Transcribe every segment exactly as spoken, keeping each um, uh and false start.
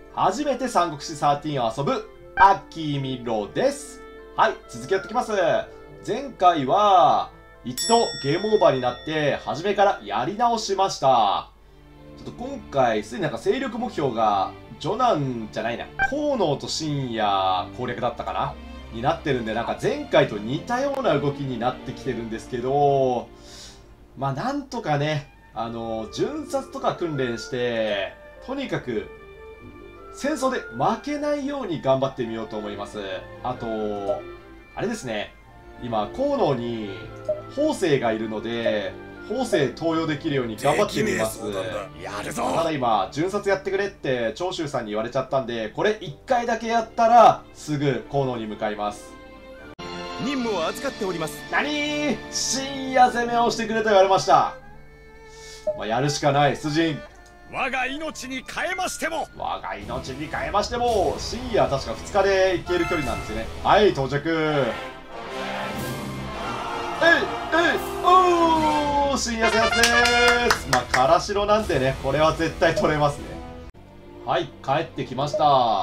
初めて三国志じゅうさんを遊ぶアキミロです。はい、続きやってきます。前回は一度ゲームオーバーになって初めからやり直しました。ちょっと今回すでになんか勢力目標がジョナンじゃないな、河野と深夜攻略だったかなになってるんで、なんか前回と似たような動きになってきてるんですけど、まあなんとかね、あの巡察とか訓練してとにかく戦争で負けないように頑張ってみようと思います。あとあれですね、今河野に法政がいるので法政登用できるように頑張ってみます。 やるぞ。 ただ今巡察やってくれって長州さんに言われちゃったんで、これいっかいだけやったらすぐ河野に向かいます。 任務を預かっております。 何ー、深夜攻めをしてくれと言われました。まあ、やるしかない。出陣。 我が命に変えましても我が命に変えましても深夜確かふつかで行ける距離なんですよね。はい、到着。えいえいおー、深夜戦でーす。まあからしろなんでね、これは絶対取れますね。はい、帰ってきました。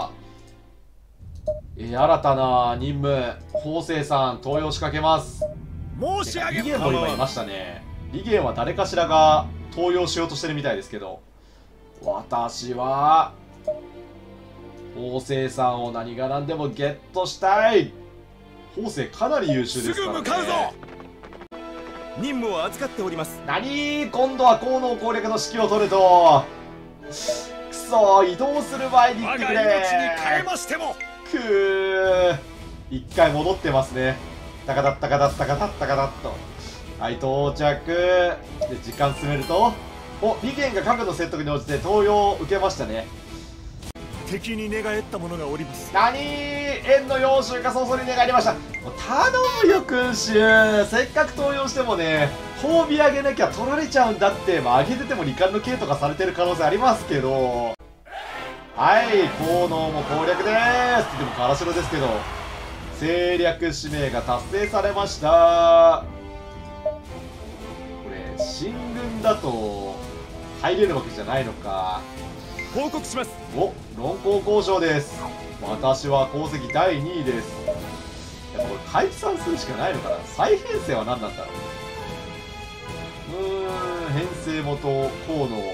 えー、新たな任務、法政さん登用仕掛けます。 申し上げリゲンも今いましたね。リゲンは誰かしらが登用しようとしてるみたいですけど、私は法政さんを何が何でもゲットしたい。法政かなり優秀ですからね。 すぐ向かうぞ。任務を預かっております。 何、今度は河野攻略の指揮を取ると、くそ、移動する前に言ってくれ。 我が命に変えましてもくー、一回戻ってますね。タカタッタカタッタカタッタカタッと。はい、到着で時間進めると、お、リゲンが核の説得に応じて登用を受けましたね。 敵に寝返った者がおります。 何、円の要衆が早々に願いました。もう頼むよ君主、せっかく登用してもね、褒美上げなきゃ取られちゃうんだって。まあ上げてても離艦の刑とかされてる可能性ありますけど、はい、河野も攻略でーす。でもからしろですけど政略使命が達成されました。これ進軍だと入れるわけじゃないのか。 報告します。 お、論功交渉です。私は功績だいにいです。いや、これ解散するしかないのかな。再編成は何なんだろう。うーん、編成元河野、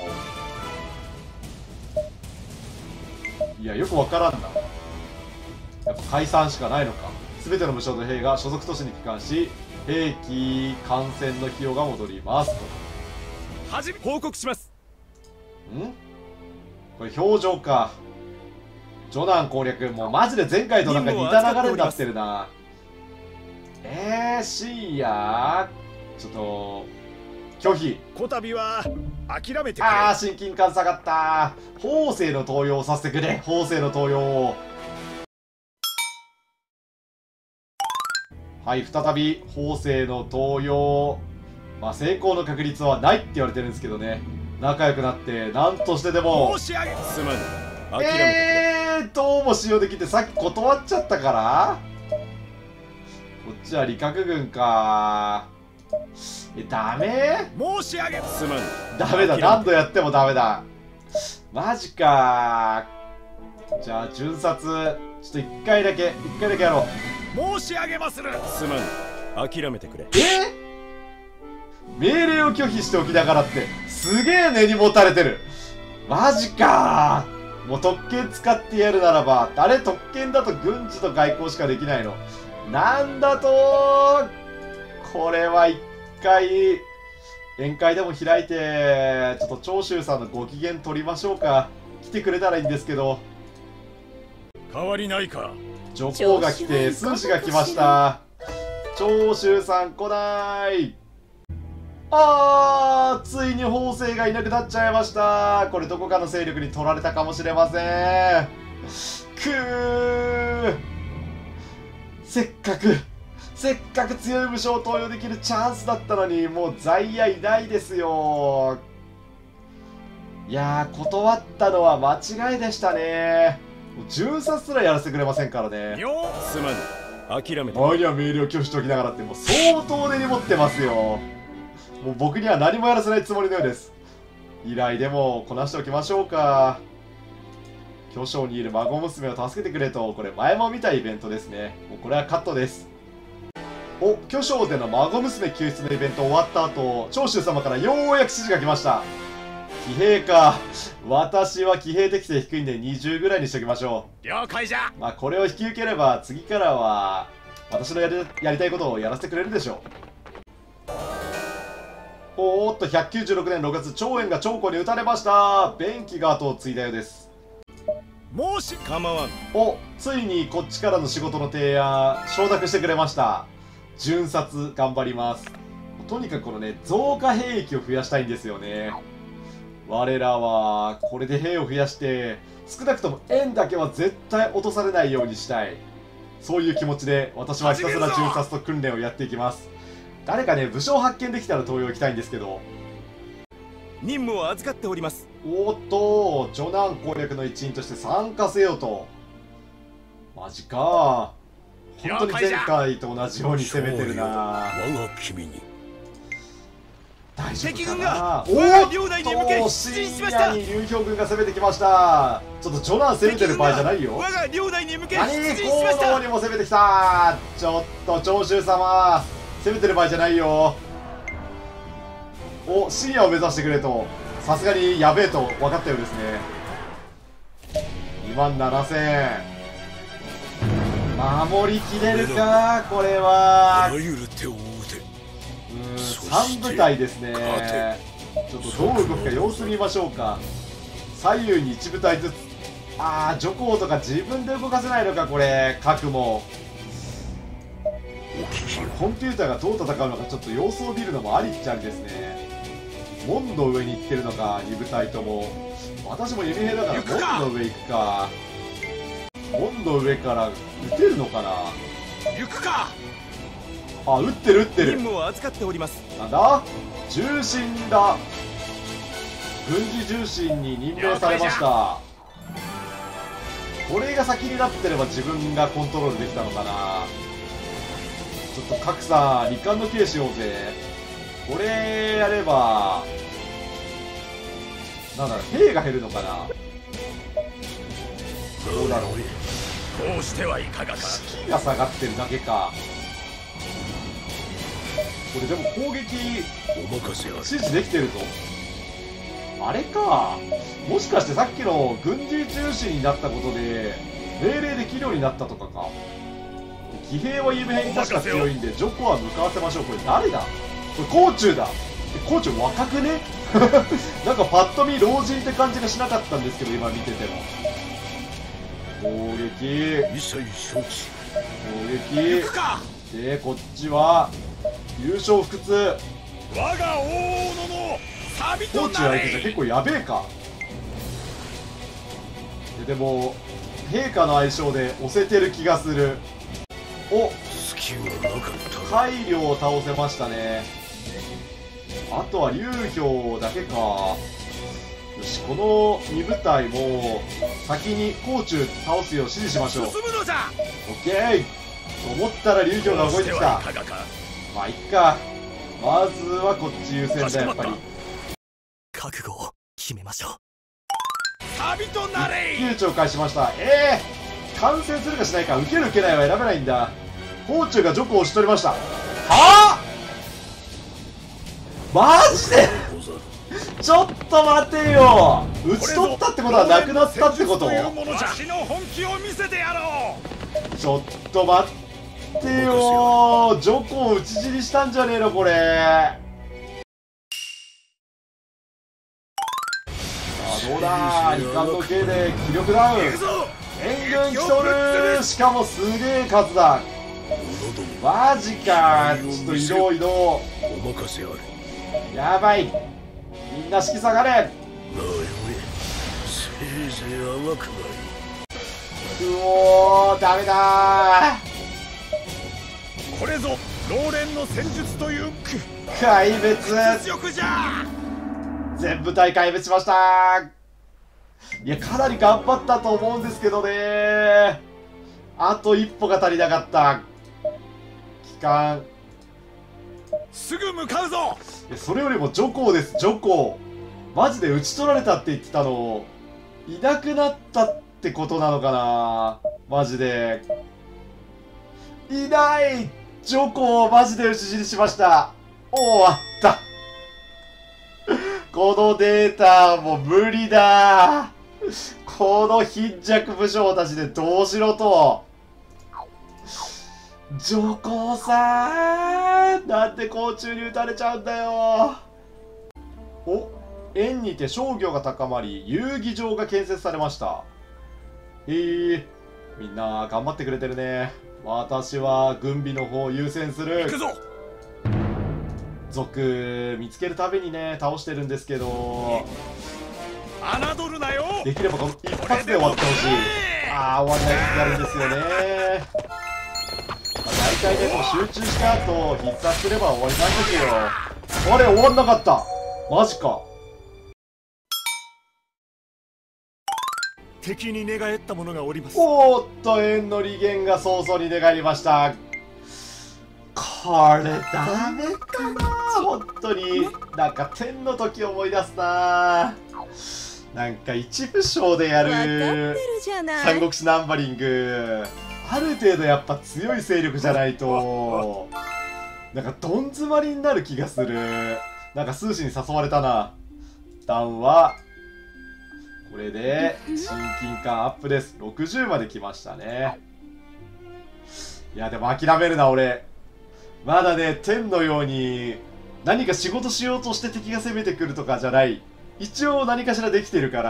いや、よくわからんな。やっぱ解散しかないのか。全ての武将と兵が所属都市に帰還し、兵器艦船の費用が戻りますと。 はじめ報告します。 ん、これ表情か。ジョナン攻略、もうマジで前回となんか似た流れになってるな。えー、深夜ちょっと拒否。 こたびは諦めてくれ。 あー、親近感下がった。法政の登用をさせてくれ。法政の登用を。はい、再び法政の登用。まあ成功の確率はないって言われてるんですけどね、仲良くなって何としてでも。 申し上げすまぬ、諦めてくれ。 えー、どうも使用できてさっき断っちゃったから。こっちは理学軍か。え、ダメ？ 申し上げすまぬ。 ダメだ、何度やってもダメだ。マジか。じゃあ巡察ちょっといっかいだけいっかいだけやろう。 申し上げまする。すまぬ、諦めてくれ。 えー、命令を拒否しておきながらってすげえ根に持たれてる。マジかー。もう特権使ってやるならば、あれ特権だと軍事と外交しかできないのなんだとー。これは一回宴会でも開いてちょっと長州さんのご機嫌取りましょうか。来てくれたらいいんですけど。 変わりないか。 女皇が来て数字が来ました。長州さん来ない。あー、ついに法政がいなくなっちゃいました。これどこかの勢力に取られたかもしれません。くー、せっかくせっかく強い武将を登用できるチャンスだったのに、もう在野いないですよ。いやー、断ったのは間違いでしたね。もう巡査すらやらせてくれませんからね。 すまぬ、諦めて。 前には命令を拒否しておきながらって、もう相当根に持ってますよ。もう僕には何もやらせないつもりのようです。依頼でもこなしておきましょうか。 巨匠にいる孫娘を助けてくれと、これ前も見たイベントですね。もうこれはカットです。お、巨匠での孫娘救出のイベント終わった後、長州様からようやく指示が来ました。騎兵か。私は騎兵適性低いんでにじゅうぐらいにしときましょう。了解じゃ。 まあこれを引き受ければ次からは私のやりやりたいことをやらせてくれるでしょう。おーっとひゃくきゅうじゅうろくねんろくがつ、長円が長江に撃たれました。便器が後を継いだようです。 もし構わん。 お、ついにこっちからの仕事の提案承諾してくれました。巡察頑張ります。とにかくこのね、増加兵役を増やしたいんですよね。我らはこれで兵を増やして少なくとも円だけは絶対落とされないようにしたい。そういう気持ちで私はひたすら巡察と訓練をやっていきます。誰かね、武将発見できたら東洋行きたいんですけど。 任務を預かっております。 おっと、ジョナン攻略の一員として参加せよと。マジか。本当に前回と同じように攻めてるな。 我が君に大丈夫かがな。 我が領内に向けおっと、深夜に流氷軍が攻めてきました。ちょっとジョナン攻めてる場合じゃないよ。 我が領内に向け何、 出陣しました。 行動にも攻めてきた。ちょっと長州様攻めてる場合じゃないよ。お、深夜を目指してくれと。さすがにやべえと分かったようですね。にまんななせん。守りきれるかこれは。 あらゆる手を打て。 うーん、さん部隊ですね。ちょっとどう動くか様子見ましょうか。左右にいち部隊ずつ。ああ、ジョコウとか自分で動かせないのかこれ。核もコンピューターがどう戦うのかちょっと様子を見るのもありっちゃありですね。門の上に行ってるのかに部隊とも。私も弓兵だから門の上行くか。門の上から撃てるのかな。 行くか。 あ、撃ってる撃ってる。 任務を預かっております。 なんだ、重臣だ。軍事重臣に任命されました。これが先になってれば自分がコントロールできたのかな。ちょっと格さん離艦の刑しようぜ。これやればなんだろう、兵が減るのかな。どうだろう。 こうしてはいかがか。 士気が下がってるだけか。これでも攻撃お任せあれ。 指示できてるぞ。あれか、もしかしてさっきの軍事中心になったことで命令できるようになったとかか。騎兵は弓兵に確か強いんでジョコは向かわせましょう。これ誰だ。これ甲冑だ。甲冑若くねなんかパッと見老人って感じがしなかったんですけど今見てても。攻撃一切承知。 攻撃で、こっちは優勝不屈。 我が大野のサビコーチとなれ。 相手じゃ結構やべえか。ででも陛下の相性で押せてる気がする。お、 隙はなかった。 大量を倒せましたね。あとは流氷だけか。よし、このに部隊も先に甲冑倒すよう指示しましょう。 進むのじゃ。 オッケーと思ったら流氷が動いてきた。 こうしてはいかがか。 まあいっか。まずはこっち優先だやっぱり。 覚悟を決めましょう。 サビとなれ。 窮地を返しました。ええー、完成するかしないか、受ける受けないは選べないんだ。甲冑がジョコを押し取りました。はあ、マジでちょっと待てよ。打ち取ったってことはなくなったってこと。 わしの本気を見せてやろう。 ちょっと待ってよ。ジョコを打ち死にしたんじゃねえのこれ。さあどうだ。離艦の刑で気力ダウン。援軍来とる。しかもすげえ数だ。マジか。ちょっと移動移動。 お任せあれ。 やばい。みんな士気下がれ。 なあよえ。せいぜい甘くない。 うおー、ダメだー。 これぞ老練の戦術という壊滅。 実力じゃ。 全部大壊滅しました。いや、かなり頑張ったと思うんですけどね。あと一歩が足りなかった。機関。 すぐ向かうぞ。 いや、それよりもジョコウです。ジョコウマジで打ち取られたって言ってたのいなくなったっってことなのかな。マジでいない。ジョコをマジで討ち死にしました。終わった。このデータもう無理だ。この貧弱武将たちでどうしろと。ジョコさん、なんで甲虫に撃たれちゃうんだよ。お、円にて商業が高まり遊技場が建設されました。へえ、みんな頑張ってくれてるね。私は軍備の方を優先する。 行くぞ。 族見つけるたびにね倒してるんですけど、 侮るなよ。 できればこの一発で終わってほしい。ああ、終わんない時があるんですよね。まあ、大体ね、こう集中した後必殺すれば終わりなんですよ。あれ、終わんなかった。マジか。 敵に寝返った者がおります。 おーっと、円の利元が早々に寝返りました。これダメかな。本当になんか天の時思い出すな。なんか一部将でやる三国志ナンバリング、ある程度やっぱ強い勢力じゃないとなんかどん詰まりになる気がする。なんか数詞に誘われたな。段はこれで親近感アップです。ろくじゅうまで来ましたね。いやでも諦めるな俺。まだね、天のように何か仕事しようとして敵が攻めてくるとかじゃない。一応何かしらできてるから、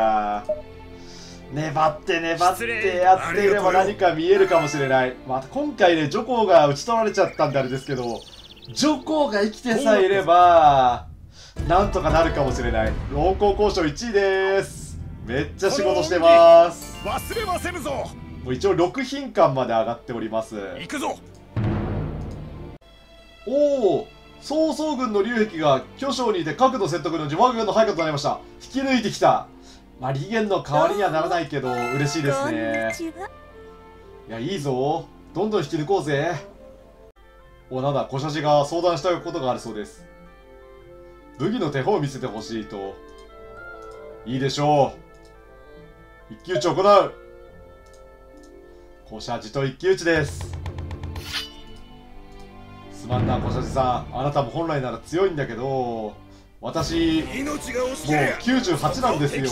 粘って粘ってやっていれば何か見えるかもしれない。また今回ね、ジョコが打ち取られちゃったんであれですけど、ジョコが生きてさえいればなんとかなるかもしれない。論功交渉いちいです。めっちゃ仕事してます。 忘れませぬぞ。 もう一応ろく品艦まで上がっております。 行くぞ。 おお、曹操軍の龍壁が巨匠にいて核の説得の自爆軍の配下となりました。引き抜いてきた。まあ利元の代わりにはならないけど嬉しいですね。いや、いいぞ、どんどん引き抜こうぜ。お、なんだ、小写真が相談したいことがあるそうです。武器の手本を見せてほしいと。いいでしょう、一騎打ちを行う。小写真と一騎打ちです。すまんな、小写真さん、あなたも本来なら強いんだけど、私もうきゅうじゅうはちなんですよ。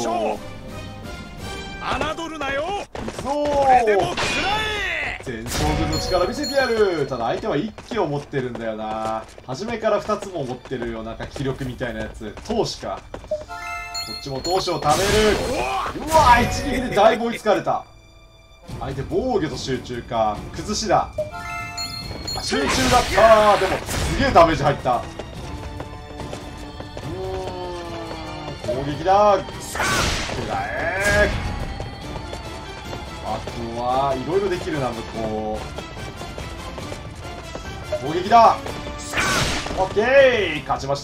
侮るなよ。 そう、全将軍の力見せてやる。ただ相手はいっきを持ってるんだよな。初めからふたつも持ってるよ。なんか気力みたいなやつ。投手か。こっちも投手を貯める。うわ、一撃でだいぶ追いつかれた。相手防御と集中か。崩しだ。集中だったー。でもすげえダメージ入った。うーん、攻撃だ。くらえ。あとはいろいろできるな、向こう。攻撃だ。オッケー、勝ちました。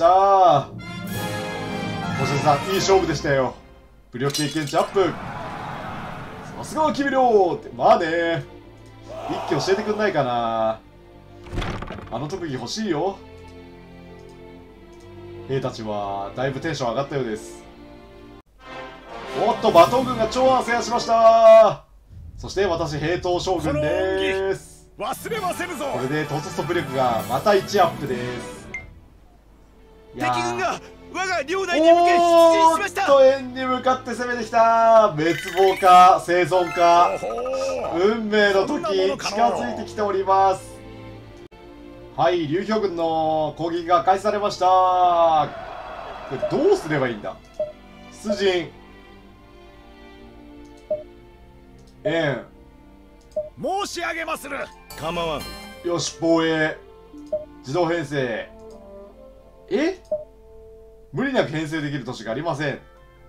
星野さん、いい勝負でしたよ。武力経験値アップ。さすがは君よって。まあね、一気教えてくんないかな。あの特技欲しいよ。兵たちはだいぶテンション上がったようです。おっと、馬頭軍が長安制圧しました。そして私、兵頭将軍です。 忘れませぬぞ。 これで統率と武力がまたいちアップです。 敵軍が我が領内に向け出陣しました。 おーっと、円に向かって攻めてきた。滅亡か生存か、運命の時近づいてきております。はい、劉氷軍の攻撃が開始されました。これどうすればいいんだ。出陣、円、 申し上げまする。構わん。 よし、防衛、自動編成。え、無理なく編成できる都市がありません。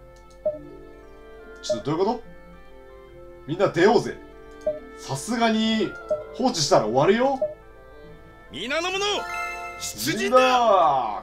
ちょっとどういうこと。みんな出ようぜ。さすがに放置したら終わるよ。 皆の者出陣だだ。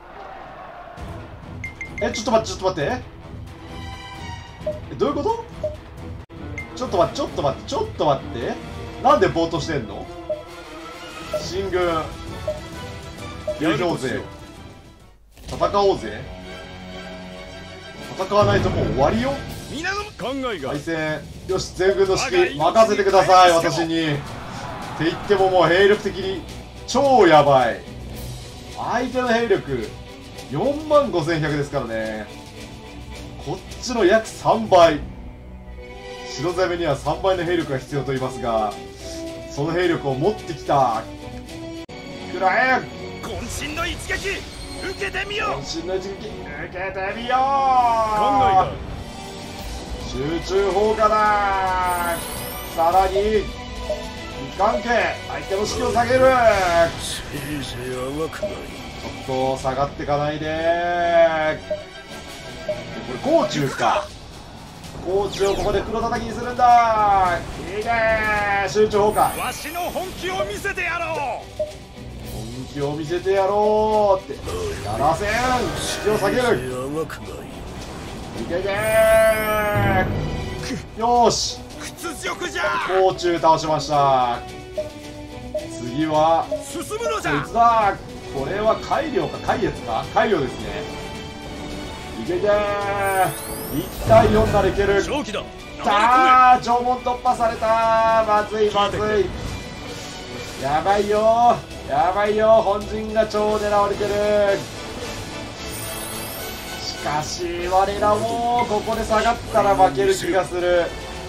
え、ちょっと待って、ちょっと待って。え、どういうこと。ちょっと待って、ちょっと待って、ちょっと待って。なんでぼーっとしてんの。進軍、流氷勢、戦おうぜ。戦わないともう終わりよ。 皆の考えが対戦よし、全軍の指揮任せてください、私に。って言ってももう兵力的に超やばい。相手の兵力よんまんごせんひゃくですからね。こっちの約さんばい。白攻めにはさんばいの兵力が必要と言いますが、その兵力を持ってきた。くらえ渾身の一撃受けてみよう。 渾身の一撃受けてみよう。 考集中砲火だ。さらに関係相手の士気を下げる。 せいぜい甘くない。 ちょっと下がっていかないで。これ甲虫か。甲虫をここで黒叩きにするんだ。いいね。集中砲火。 わしの本気を見せてやろう。 本気を見せてやろうってやらせん。士気を下げる。 せいぜい甘くない。 いけいけ。よーし、 屈辱じゃ。 甲虫倒しました。次は進むのじゃこいつだ。これは海竜か海月か海竜ですね。いけいけー。いち対よんならいける。 正気だ。 さあ縄文突破された。まずいまずい。やばいよやばいよ。本陣が超狙われてる。しかし我らもここで下がったら負ける気がする。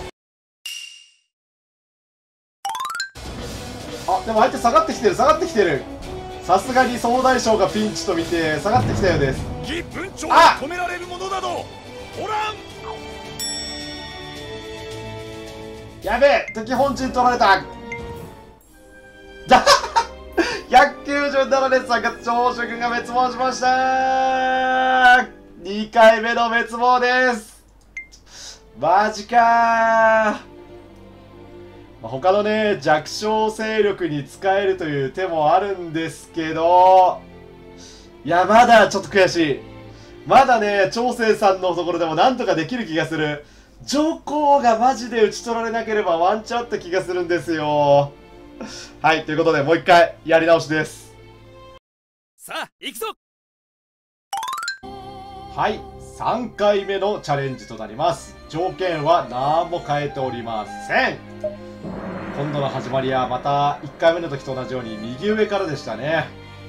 あ、でも相手下がってきてる下がってきてる。さすがに総大将がピンチと見て下がってきたようです。 義文鳥を止められるものなどおらん。 やべえ、敵本陣取られた。ひゃくきゅうじゅうななで参加長州軍が滅亡しました。にかいめの滅亡です。マジかー。まあ、他のね弱小勢力に使えるという手もあるんですけど、いやまだちょっと悔しい。まだね長生さんのところでもなんとかできる気がする。上皇がマジで打ち取られなければワンチャンあった気がするんですよ。はい、ということでもう一回やり直しです。 さあ行くぞ。 はい、さんかいめのチャレンジとなります。条件は何も変えておりません。今度の始まりはまたいっかいめの時と同じように右上からでしたね。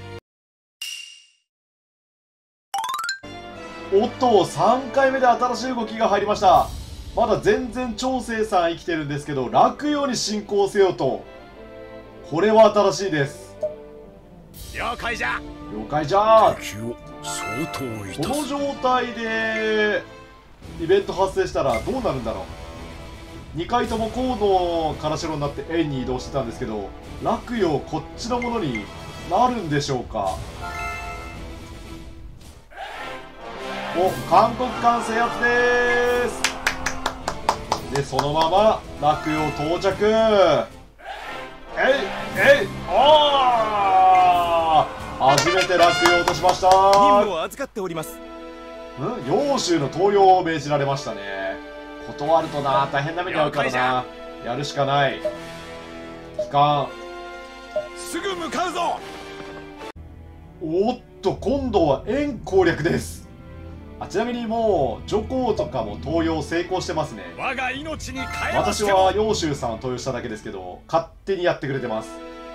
おっと、さんかいめで新しい動きが入りました。まだ全然長生さん生きてるんですけど、落葉に進行せよと。これは新しいです。 了解じゃ。 了解じゃ。 敵を相当いこたす。 の状態でイベント発生したらどうなるんだろう。にかいとも河野からしろになって円に移動してたんですけど、落葉こっちのものになるんでしょうか。お、韓国艦制圧です。でそのまま落葉到着。えいえい、おー、初めて落葉落としました。 任務を預かっております。 ん、揚州の登用を命じられましたね。断るとな大変な目に遭うからな。やるしかない。帰還。 すぐ向かうぞ。 おっと今度は円攻略です。あ、ちなみにもう女皇とかも登用成功してますね。 我が命に変えまし私ても。 は揚州さんを登用しただけですけど勝手にやってくれてます。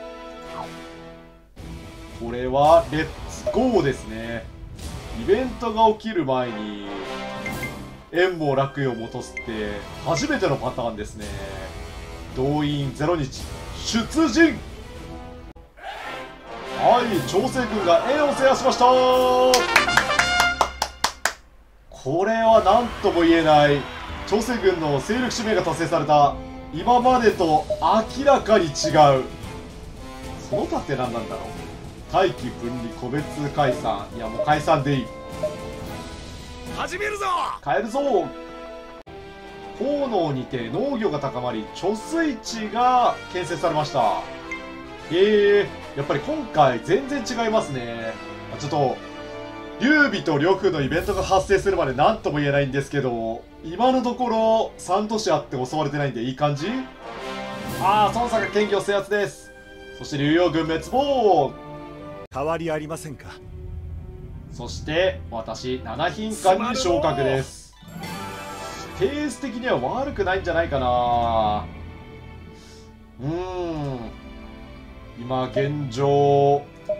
これはレッツゴーですね。イベントが起きる前に円も落葉も落とすって初めてのパターンですね。動員ゼロにち出陣。はい、長生軍が円を制圧しました。これは何とも言えない。長生軍の勢力使命が達成された。今までと明らかに違う。その他って何なんだろう。大気分離個別解散。いやもう解散でいい。 始めるぞ。 変えるぞ。河野にて農業が高まり貯水池が建設されました。へえ、やっぱり今回全然違いますね。ちょっと劉備と呂布のイベントが発生するまで何とも言えないんですけど、今のところさん都市あって襲われてないんでいい感じ。ああ、孫作が権威を制圧です。そして竜陽軍滅亡。 変わりありませんか。 そして私なな品官に昇格です。 ペース的には悪くないんじゃないかな。うーん、今現状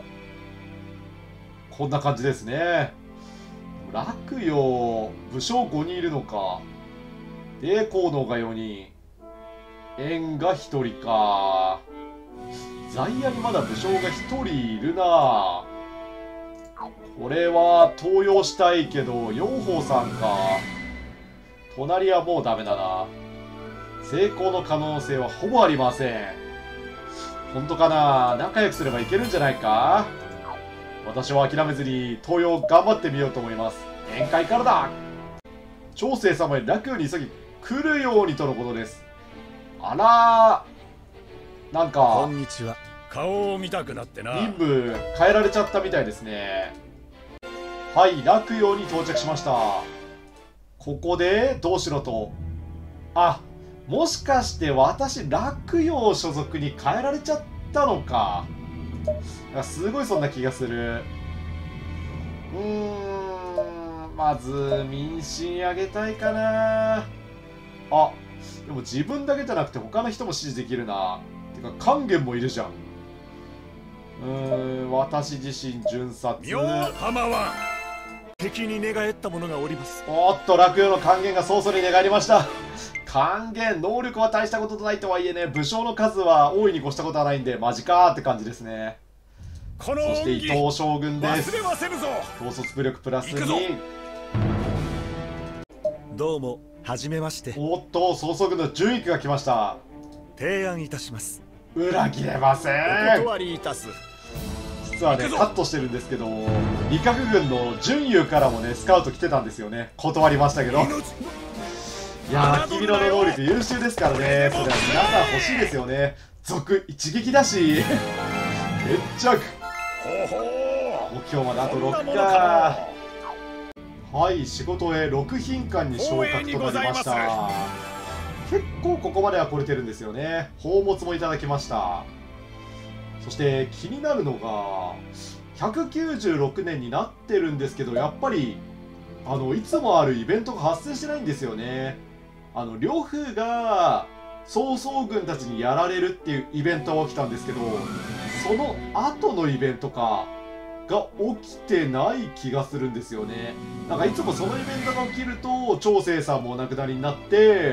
こんな感じですね。楽よ、武将ごにんいるのか。で、河野がよにん、円がひとりか。在野にまだ武将がひとりいるな。これは登用したいけど養蜂さんか。隣はもうダメだな。成功の可能性はほぼありません。本当かな。仲良くすればいけるんじゃないか。私は諦めずに登用頑張ってみようと思います。宴会からだ。長生様に楽に急ぎ来るようにとのことです。あらー、なんかこんにちは。顔を見たくなってな。 任務変えられちゃったみたいですね。はい、洛陽に到着しました。ここでどうしろと。あ、もしかして私洛陽所属に変えられちゃったのか。すごいそんな気がする。うーん、まず民心上げたいかな。あ、でも自分だけじゃなくて他の人も支持できるな。てか勸玄もいるじゃん。うーん、私自身巡察。 妙浜は敵に寝返った者がおります。 おっと、洛陽の勸玄が早々に寝返りました。勸玄、能力は大したことないとはいえね、武将の数は大いに越したことはないんで、マジかーって感じですね。 このそして伊藤将軍です。 忘れはせぬぞ。 統率武力プラスに。 どうもはじめまして。 おっと、曹操軍の順位が来ました。 提案いたします。 裏切れません。 お断りいたす。 実はね、カットしてるんですけど、李覚軍の準優からもね、スカウト来てたんですよね。断りましたけど。いやー、君の能力優秀ですからね。それは皆さん欲しいですよね。続一撃だし。決着。目標まであとろくか。はい、仕事へろく品官に昇格となりました。結構ここまでは来れてるんですよね。宝物もいただきました。そして気になるのがひゃくきゅうじゅうろくねんになってるんですけど、やっぱりあのいつもあるイベントが発生してないんですよね。あの呂布が曹操軍たちにやられるっていうイベントは起きたんですけど、その後のイベントかが起きてない気がするんですよね。なんかいつもそのイベントが起きると長生さんもお亡くなりになって、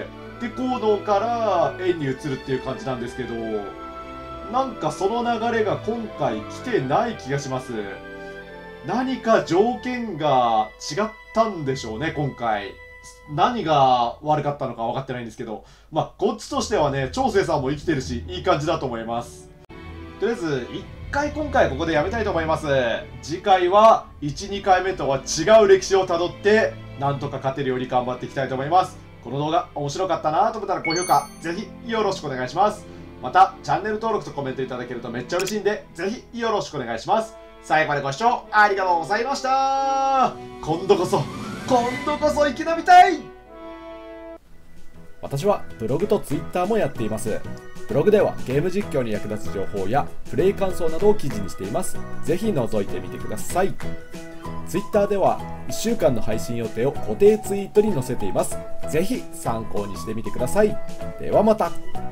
で行動から円に移るっていう感じなんですけど、なんかその流れが今回来てない気がします。何か条件が違ったんでしょうね、今回。何が悪かったのか分かってないんですけど、まあこっちとしてはね、長生さんも生きてるしいい感じだと思います。とりあえず一回今回ここでやめたいと思います。次回はいち、にかいめとは違う歴史をたどってなんとか勝てるように頑張っていきたいと思います。この動画面白かったなと思ったら高評価ぜひよろしくお願いします。またチャンネル登録とコメントいただけるとめっちゃ嬉しいんでぜひよろしくお願いします。最後までご視聴ありがとうございました。今度こそ今度こそ生き延びたい。 私はブログとツイッターもやっています。ブログではゲーム実況に役立つ情報やプレイ感想などを記事にしています。ぜひ覗いてみてください。ツイッターではいっしゅうかんの配信予定を固定ツイートに載せています。ぜひ参考にしてみてください。ではまた。